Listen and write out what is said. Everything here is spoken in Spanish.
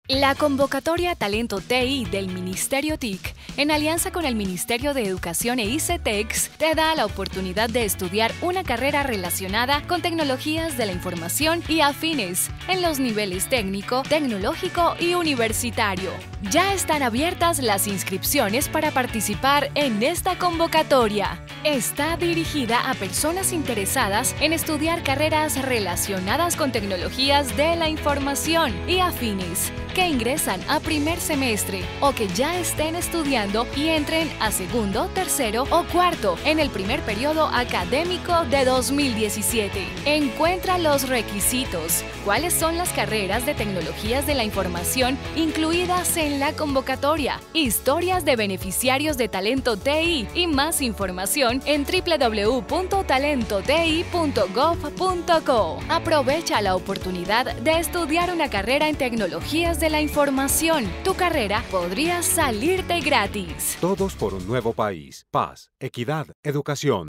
La convocatoria Talento TI del Ministerio TIC, en alianza con el Ministerio de Educación e ICETEX, te da la oportunidad de estudiar una carrera relacionada con tecnologías de la información y afines en los niveles técnico, tecnológico y universitario. Ya están abiertas las inscripciones para participar en esta convocatoria. Está dirigida a personas interesadas en estudiar carreras relacionadas con tecnologías de la información y afines, que ingresan a primer semestre o que ya estén estudiando y entren a segundo, tercero o cuarto en el primer periodo académico de 2017. Encuentra los requisitos, cuáles son las carreras de tecnologías de la información incluidas en la convocatoria, historias de beneficiarios de Talento TI y más información en www.talentoti.gov.co. Aprovecha la oportunidad de estudiar una carrera en tecnologías de la información. Tu carrera podría salirte gratis. Todos por un nuevo país. Paz, equidad, educación.